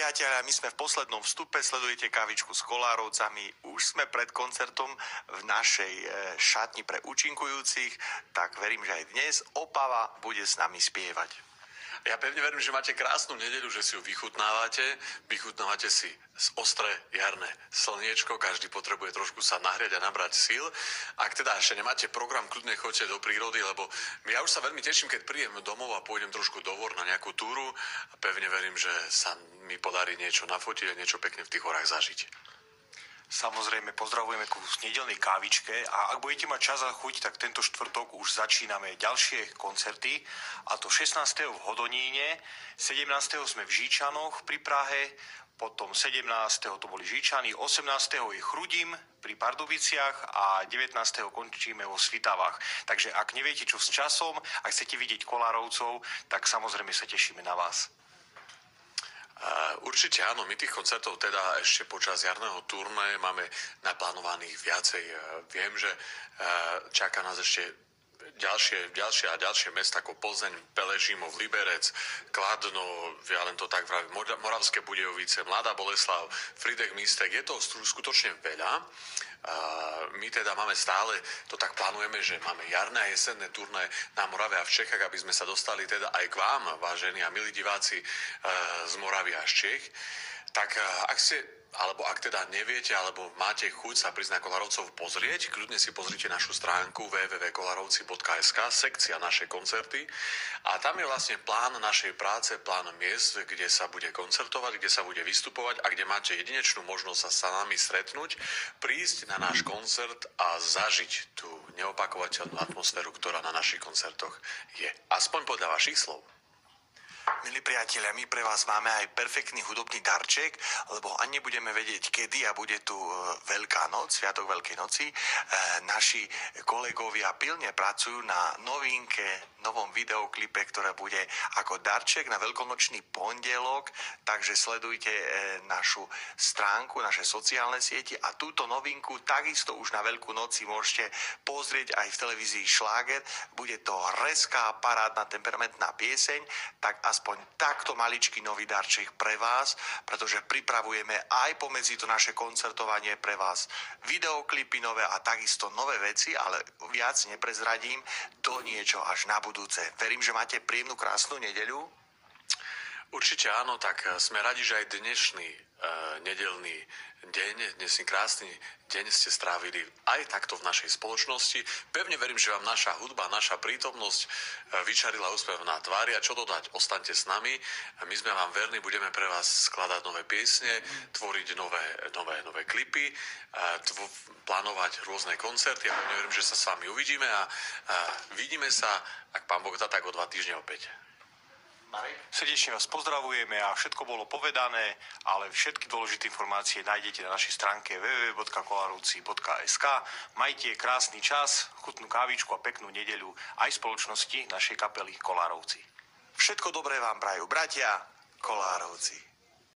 priatelia, my sme v poslednom vstupe, sledujete Kávičku s Kolárovcami. Už sme pred koncertom v našej šatni pre účinkujúcich, tak verím, že aj dnes Opava bude s nami spievať. Ja pevne verím, že máte krásnu nedeľu, že si ju vychutnávate si z ostré jarné slniečko, každý potrebuje trošku sa nahriať a nabrať síl. Ak teda ešte nemáte program, kľudne choďte do prírody, lebo ja už sa veľmi teším, keď príjem domov a pôjdem trošku do hôr na nejakú túru a pevne verím, že sa mi podarí niečo nafotiť a niečo pekne v tých horách zažiť. Samozrejme, pozdravujeme ku nedeľnej kávičke a ak budete mať čas a chuť, tak tento štvrtok už začíname ďalšie koncerty, a to 16. v Hodoníne, 17. sme v Žíčanoch pri Prahe, potom 17. to boli Žíčany, 18. je Chrudim pri Pardubiciach a 19. končíme vo Svitavách. Takže ak neviete čo s časom a chcete vidieť Kolárovcov, tak samozrejme sa tešíme na vás. Určite áno, my tých koncertov teda ešte počas jarného turné máme naplánovaných viacej. Viem, že čaká nás ešte ďalšie a ďalšie mesta ako Plzeň, Peležimov, Liberec, Kladno, ja len to tak vravím, Moravské Budějovice, Mladá Boleslav, Frýdek Místek, je to skutočne veľa. My teda máme stále, to tak plánujeme, že máme jarné a jesenné turné na Morave a v Čechách, aby sme sa dostali teda aj k vám, vážení a milí diváci z Moravy a z Čech. Tak ak teda neviete, alebo máte chuť sa prísť na Kolárovcov pozrieť, kľudne si pozrite našu stránku www.kolarovci.sk, sekcia naše koncerty. A tam je vlastne plán našej práce, plán miest, kde sa bude koncertovať, kde sa bude vystupovať a kde máte jedinečnú možnosť sa s nami stretnúť, prísť na náš koncert a zažiť tú neopakovateľnú atmosféru, ktorá na našich koncertoch je. Aspoň podľa vašich slov. Milí priatelia, my pre vás máme aj perfektný hudobný darček, lebo ani nebudeme vedieť kedy a bude tu Veľká noc, Sviatok Veľkej noci. Naši kolegovia pilne pracujú na novom videoklipe, ktoré bude ako darček na veľkonočný pondelok, takže sledujte našu stránku, naše sociálne siete a túto novinku takisto už na Veľkú noc si môžete pozrieť aj v televízii Šláger. Bude to rezká, parádna, temperamentná pieseň, tak aspoň takto maličký nový darček pre vás, pretože pripravujeme aj pomedzi to naše koncertovanie pre vás videoklipy nové a takisto nové veci, ale viac neprezradím, to niečo až na budúce. Verím, že máte príjemnú, krásnu nedeľu. Určite áno, tak sme radi, že aj dnešný nedeľný deň, dnesný krásny deň ste strávili aj takto v našej spoločnosti. Pevne verím, že vám naša hudba, naša prítomnosť vyčarila úsmev na tvári a čo dodať, ostaňte s nami. My sme vám verní, budeme pre vás skladať nové piesne, tvoriť nové klipy, plánovať rôzne koncerty a pevne verím, že sa s vami uvidíme a vidíme sa, ak pán Boh dá, tak o 2 týždne opäť. Marek? Srdečne vás pozdravujeme a všetko bolo povedané, ale všetky dôležité informácie nájdete na našej stránke www.kolarovci.sk. Majte krásny čas, chutnú kávičku a peknú nedeľu aj spoločnosti našej kapely Kolárovci. Všetko dobré vám prajú bratia Kolárovci.